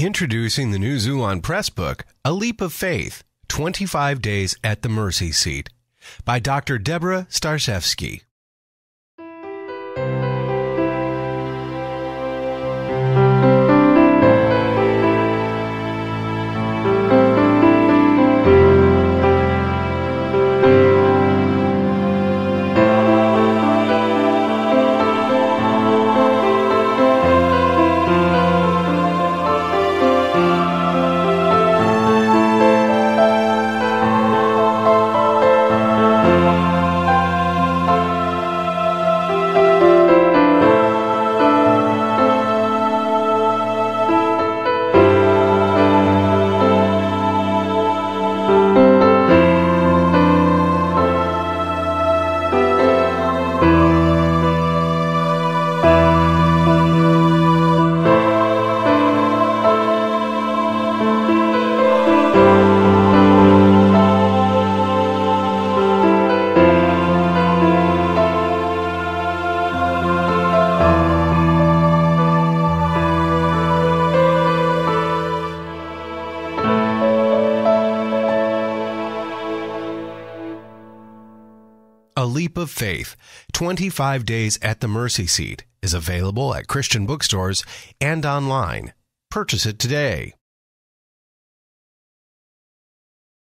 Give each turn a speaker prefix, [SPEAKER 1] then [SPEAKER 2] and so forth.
[SPEAKER 1] Introducing the new Xulon Press book, A Leap of Faith, 25 Days at the Mercy Seat, by Dr. DEBORAH STARCZEWSKI. A Leap of Faith, 25 Days at the Mercy Seat is available at Christian bookstores and online. Purchase it today.